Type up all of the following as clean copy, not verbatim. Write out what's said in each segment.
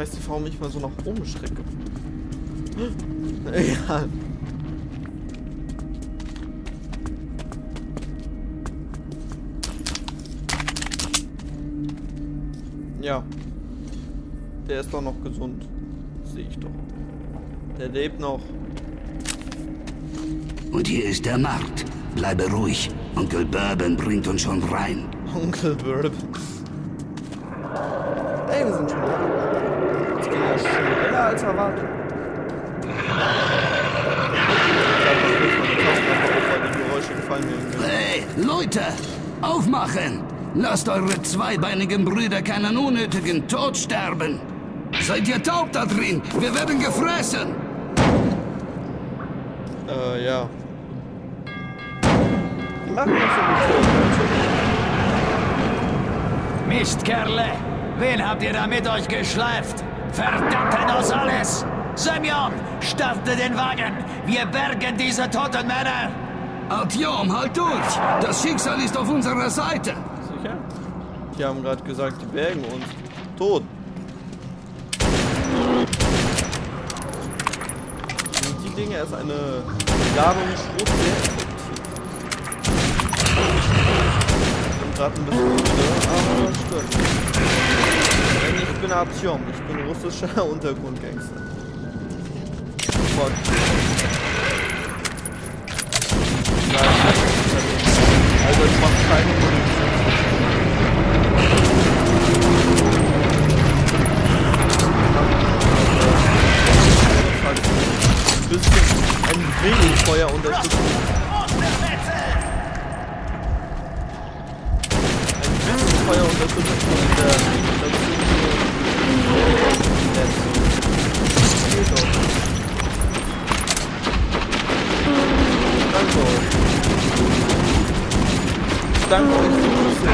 weiß nicht, warum ich mal so nach oben schrecke. Egal. Ja. Der ist doch noch gesund. Sehe ich doch. Der lebt noch. Und hier ist der Markt. Bleibe ruhig. Onkel Bourbon bringt uns schon rein. Onkel Bourbon. Ey, wir sind schon da. Das ging ja schneller als erwartet. Die Geräusche gefallen mir. Hey, Leute! Aufmachen! Lasst eure zweibeinigen Brüder keinen unnötigen Tod sterben! Seid ihr taub da drin? Wir werden gefressen! Ja. Die machen uns so mit Mist, Kerle! Wen habt ihr da mit euch geschleift? Verdammte Nosales! Semyon, starte den Wagen! Wir bergen diese toten Männer! Artyom, halt durch! Das Schicksal ist auf unserer Seite! Sicher? Die haben gerade gesagt, die bergen uns. Tot. Und die Dinge ist eine Ladung Schrot sehr effektiv. Ich bin gerade ein bisschen müde, aber das stimmt. Denn ich bin Artyom, ich bin russischer Untergrundgangster. Fuck. Also ich mach keine Munition. Ein bisschen ein wenig Feuer unterstützen. Ein bisschen Feuer unterstützen und Danke euch. Danke euch wirklich sehr.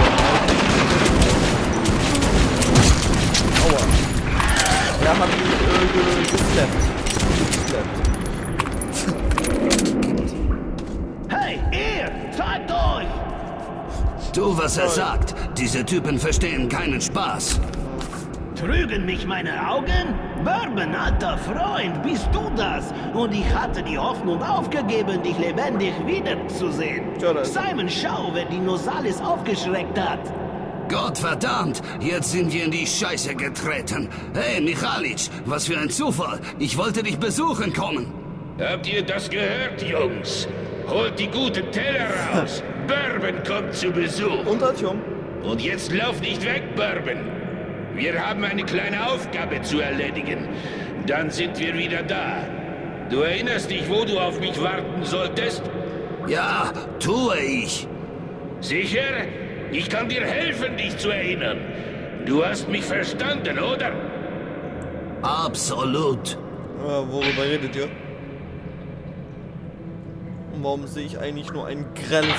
Aua. Er hat mich geslappt. Hey, ihr! Zeigt euch! Tu, was er sagt. Diese Typen verstehen keinen Spaß. Trügen mich meine Augen? Bourbon, alter Freund, bist du das? Und ich hatte die Hoffnung aufgegeben, dich lebendig wiederzusehen. Ja, Simon, schau, wer die Nosales aufgeschreckt hat. Gottverdammt, jetzt sind wir in die Scheiße getreten. Hey, Michalic, was für ein Zufall. Ich wollte dich besuchen kommen. Habt ihr das gehört, Jungs? Holt die guten Teller raus. Bourbon kommt zu Besuch. Und Artyom. Und jetzt lauf nicht weg, Bourbon. Wir haben eine kleine Aufgabe zu erledigen. Dann sind wir wieder da. Du erinnerst dich, wo du auf mich warten solltest? Ja, tue ich. Sicher? Ich kann dir helfen, dich zu erinnern. Du hast mich verstanden, oder? Absolut. Worüber redet ihr? Und warum sehe ich eigentlich nur ein grelles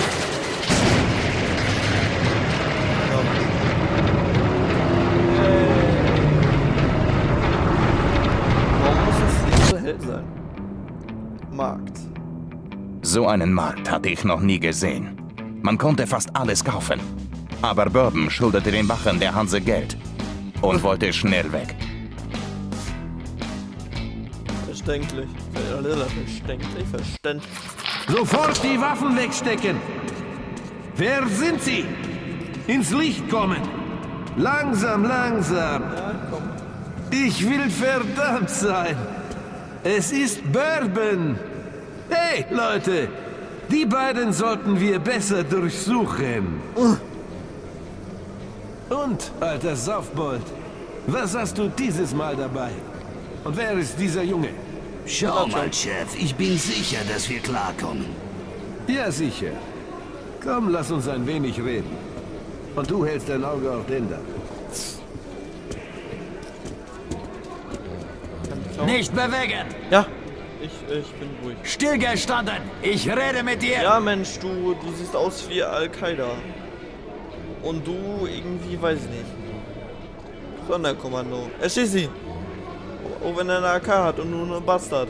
Warum muss das Licht so hell sein? Markt. So einen Markt hatte ich noch nie gesehen. Man konnte fast alles kaufen. Aber Bourbon schuldete den Wachen der Hanse Geld und wollte schnell weg. Verständlich. Verständlich. Sofort die Waffen wegstecken! Wer sind Sie? Ins Licht kommen! Langsam, langsam! Ja, komm. Ich will verdammt sein! Es ist Bourbon! Hey, Leute! Die beiden sollten wir besser durchsuchen. Und, alter Saufbold, was hast du dieses Mal dabei? Und wer ist dieser Junge? Schau mal, Chef, ich bin sicher, dass wir klarkommen. Ja, sicher. Komm, lass uns ein wenig reden. Und du hältst dein Auge auf den da. Nicht bewegen! Ja, ich bin ruhig. Stillgestanden! Ich rede mit dir! Ja, Mensch, du siehst aus wie Al-Qaida. Und du irgendwie, weiß ich nicht. Sonderkommando. Erschieß ihn! Auch wenn er eine AK hat und nur eine Bastard.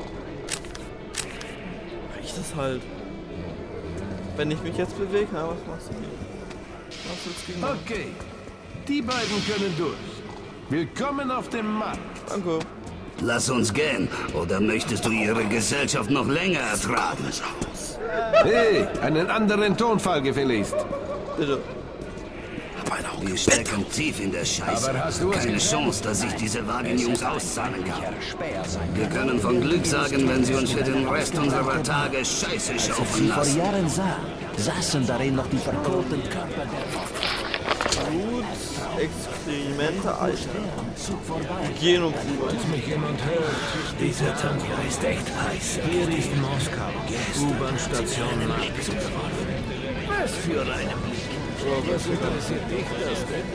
Reicht das halt. Wenn ich mich jetzt bewege, was machst du hier? Was willst du gegen mich? Okay, die beiden können durch. Willkommen auf dem Markt. Danke. Lass uns gehen, oder möchtest du ihre Gesellschaft noch länger ertragen? Hey, einen anderen Tonfall gefälligst. Bitte. Wir stecken tief in der Scheiße. Keine Chance, dass sich diese Wagenjungs auszahlen kann. Wir können von Glück sagen, wenn sie uns für den Rest unserer Tage Scheiße schaufeln Vor lassen. Jahren saßen darin noch die verkohlten Körper der Gut. Experimente, Alter. Genopur. Dieser Tank hier ist echt heiß. Hier ist Moskau. U-Bahn-Station Markt. Was für eine Blick. Was interessiert dich das denn?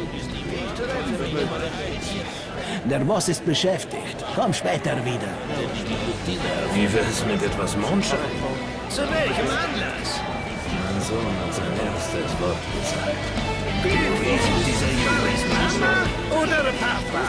Der Boss ist beschäftigt. Komm später wieder. Wie wär's mit etwas Mondschein? Zu welchem Anlass? Mein Sohn hat sein erstes Wort gesagt. Dieser Junge ist Mama oder Papa?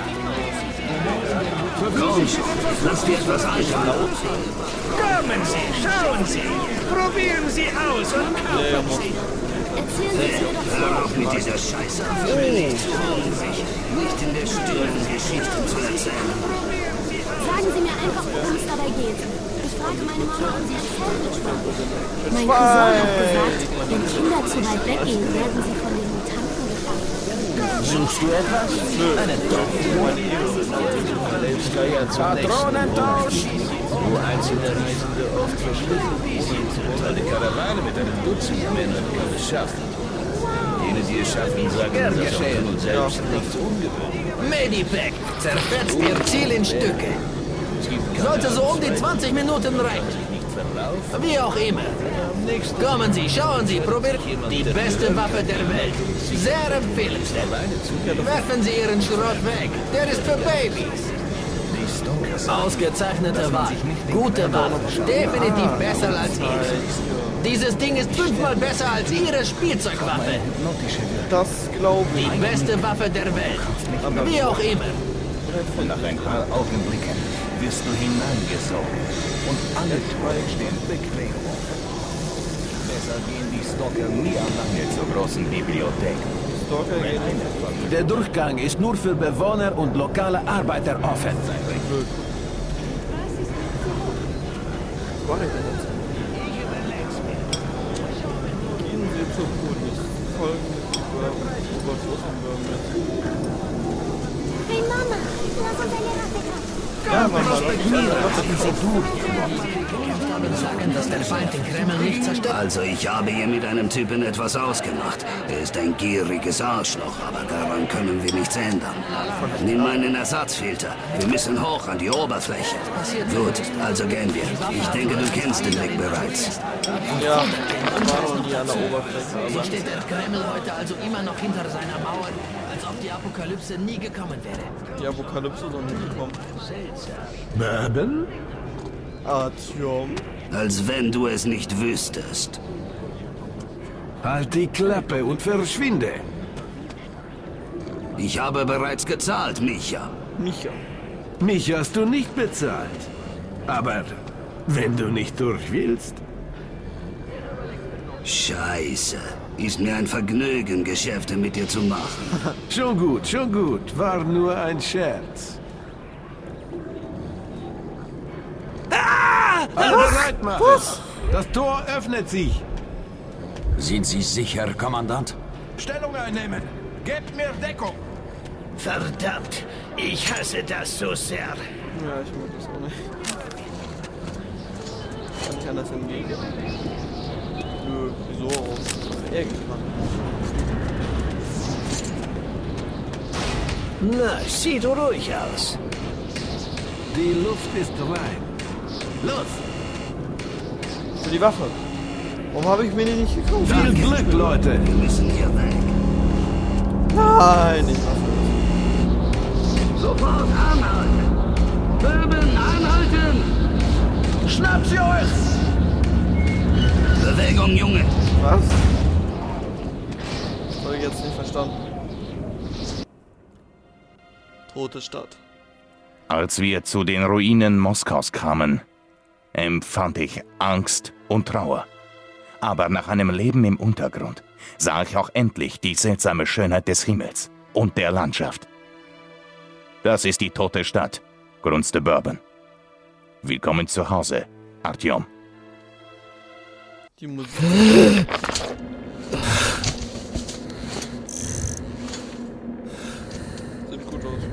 Komm, lass dir etwas anschauen. Kommen Sie, schauen Sie. Probieren Sie aus und kaufen Sie. Hör auf mit dieser Scheiße. Für mich nicht in der Stirn Geschichten zu erzählen. Sagen Sie mir einfach, worum es dabei geht. Ich frage meine Mama und sie erzählt mir Spaß. Mein Cousin hat gesagt, wenn Kinder zu weit weggehen, werden sie von den Mutanten gefangen. Suchst du etwas? Nö. Eine Patronentausch! Wo einzelne Reisende oft verschwinden und eine Karawane mit einem Dutzend Männern kann es schaffen. Jene, die es schaffen, sagen, das geschehen und selbst nichts ungewöhnliches. Medipack zerfetzt Ihr Ziel in Stücke. Sollte so um die 20 Minuten reichen. Wie auch immer. Kommen Sie, schauen Sie, probieren die beste Waffe der Welt. Sehr empfehlenswert. Werfen Sie Ihren Schrott weg. Der ist für Babys. Ausgezeichnete Wahl. Gute Wahl. Definitiv besser als Ihre. Dieses Ding ist 5-mal besser als Ihre Spielzeugwaffe. Das glaube ich. Die beste Waffe der Welt. Wie auch immer. Nach ein paar Augenblicken wirst du hineingesogen und alle Türen stehen bequem offen. Besser gehen die Stalker nie lange zur großen Bibliothek. Stalker geht Der Durchgang ist nur für Bewohner und lokale Arbeiter offen. Was war ich denn jetzt? Gehen Sie zur Polis. Folgen mit Oberflächenwürmen mit. Hey Mama, lass uns eine Ratte kaufen. Ja, Mama, Sagen, dass der Feind den Kreml nicht zerstört. Also ich habe hier mit einem Typen etwas ausgemacht. Er ist ein gieriges Arschloch, aber daran können wir nichts ändern. Nimm meinen Ersatzfilter. Wir müssen hoch an die Oberfläche. Gut, also gehen wir. Ich denke, du kennst den Weg bereits. ja, waren noch nie an der Oberfläche. So steht der Kreml heute also immer noch hinter seiner Mauer, als ob die Apokalypse nie gekommen wäre. Die Apokalypse ist noch nicht gekommen. Bourbon? Artyom. Als wenn du es nicht wüsstest. Halt die Klappe und verschwinde. Ich habe bereits gezahlt, Micha. Micha. Mich hast du nicht bezahlt. Aber wenn du nicht durch willst... Scheiße. Ist mir ein Vergnügen, Geschäfte mit dir zu machen. Schon gut. War nur ein Scherz. Alle bereit machen. Das Tor öffnet sich. Sind Sie sicher, Kommandant? Stellung einnehmen. Gebt mir Deckung. Verdammt, ich hasse das so sehr. Ja, ich mag das auch nicht. Kann ich anders hingehen? Nö, wieso auch? Irgendwann. Na, sieht ruhig aus. Die Luft ist rein. Los! Für die Waffe. Warum habe ich mir die nicht gekauft? Viel Glück, Leute. Wir müssen hier weg. Nein, ich hasse Sofort anhalten! Bourbon, anhalten! Schnappt sie euch! Bewegung, Junge! das. Was? Das habe ich jetzt nicht verstanden. Tote Stadt. Als wir zu den Ruinen Moskaus kamen, empfand ich Angst und Trauer. Aber nach einem Leben im Untergrund sah ich auch endlich die seltsame Schönheit des Himmels und der Landschaft. Das ist die tote Stadt, grunzte Bourbon. Willkommen zu Hause, Artyom. Die Musik. Sieht gut aus.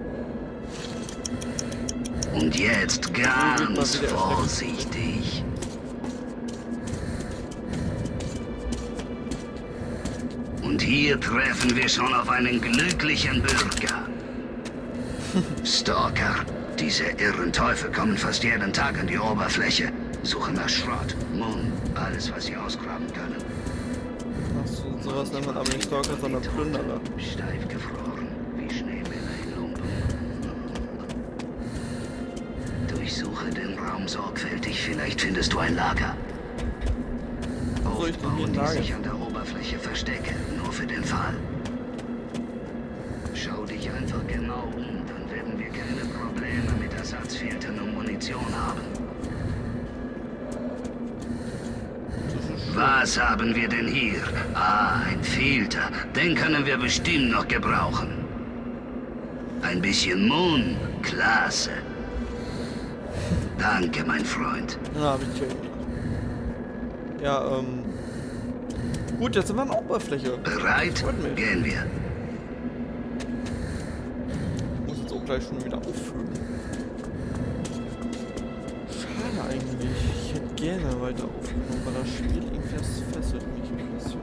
Und jetzt ganz vorsichtig. Und hier treffen wir schon auf einen glücklichen Bürger. Stalker. Diese irren Teufel kommen fast jeden Tag an die Oberfläche, suchen nach Schrott, Mund, alles, was sie ausgraben können. Achso, sowas nennt man aber nicht Stalker, sondern Plünderer. Steif gefroren, wie Schneemänner in Lumpen. Durchsuche den Raum sorgfältig, vielleicht findest du ein Lager. Wo soll ich denn hier ein Die Lager? sich an der Oberfläche verstecken, nur für den Fall. Schau dich einfach genau um, dann werden wir keine Probleme mit Ersatzfiltern und Munition haben. Was haben wir denn hier? Ah, ein Filter. Den können wir bestimmt noch gebrauchen. Ein bisschen Mohn. Klasse. Danke, mein Freund. Ja, hab ich schon. Ja, gut, jetzt sind wir an der Oberfläche. Bereit? Gehen wir. Ich muss jetzt auch gleich schon wieder auffüllen. Schade eigentlich. Ich hätte gerne weiter aufgenommen, weil das Spiel irgendwie das fesselt mich ein bisschen.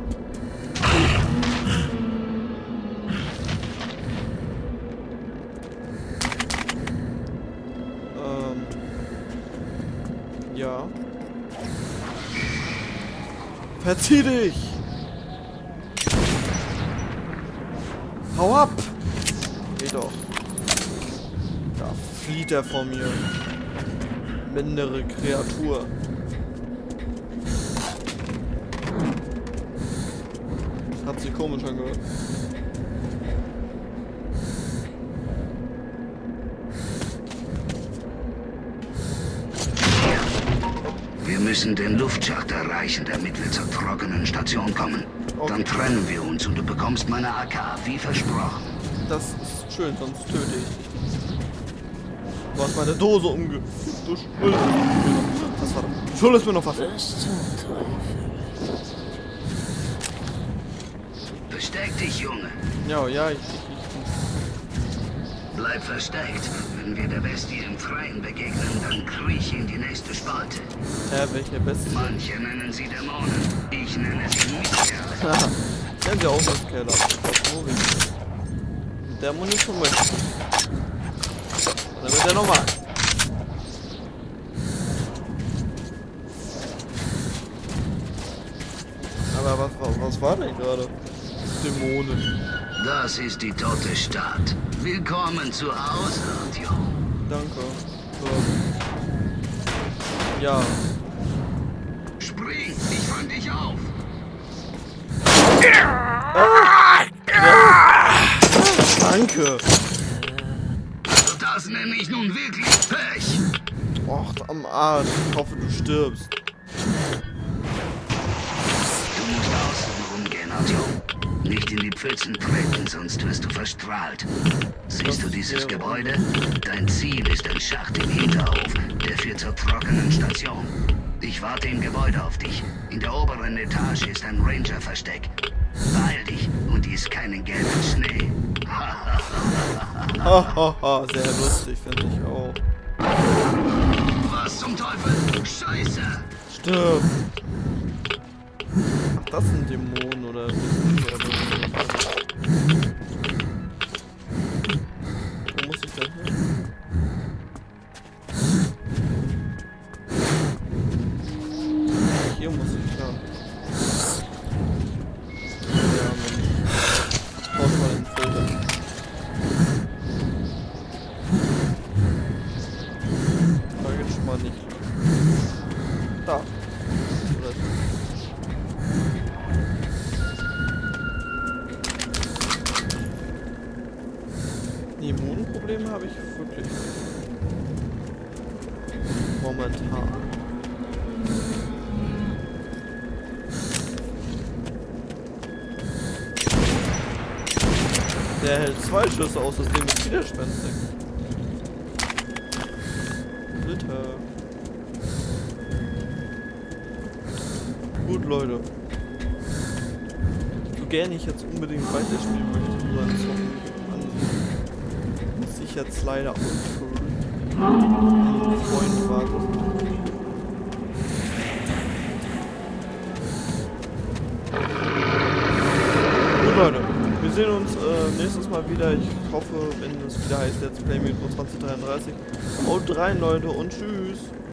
Ja. Verzieh dich! Hau ab! Geh doch. Da flieht er vor mir. Mindere Kreatur. Hat sich komisch angehört. Wir müssen den Luftschacht erreichen, damit wir zur trockenen Station kommen. Okay. Dann trennen wir uns und du bekommst meine AK, wie versprochen. Das ist schön, sonst töte ich dich. Du hast meine Dose umge... Du schuldest mir noch... Was war das? Du schuldest mir noch was. Was zum Teufel? Versteck dich, Junge. Ja, ich Bleib versteckt. Wenn wir der Bestie im Freien begegnen, dann krieche in die nächste Spalte. welche Bestie? Manche nennen sie Dämonen. Ich nenne sie Mieter. Nennen sie auch das Keller. Der Munition mit. Dann wird der normal. Aber was war denn gerade? Dämonen. Das ist die tote Stadt. Willkommen zu Hause, Artyom. Danke. Ja. Spring, ich fang dich auf. Danke. Das nenne ich nun wirklich Pech. Och, am Arsch. Ich hoffe, du stirbst. Du musst außen rumgehen, Artyom. Nicht in die Pfützen treten, sonst wirst du verstrahlt. Siehst du dieses Gebäude? Dein Ziel ist ein Schacht im Hinterhof, der führt zur trockenen Station. Ich warte im Gebäude auf dich. In der oberen Etage ist ein Ranger-Versteck. Beeil dich und iss keinen gelben Schnee. Hahaha, sehr lustig, finde ich auch. Was zum Teufel? Scheiße! Stirb! Ach, das sind Dämonen oder... Wo muss ich denn hin? Hier muss ich klar. Ja, Mensch. Brauch mal den Filter. Da geht's schon mal nicht. Da. Oder Immunprobleme habe ich wirklich momentan. Der hält 2 Schüsse aus, das Ding ist widerspenstig. Bitte. Gut, Leute. So gerne ich jetzt unbedingt weiterspielen möchte, so einen Song muss ich jetzt leider ausführen. Einen Freund warten. Gut, Leute. Wir sehen uns nächstes Mal wieder. Ich hoffe, wenn es wieder heißt Let's Play Metro 2033. Haut rein, Leute, und tschüss.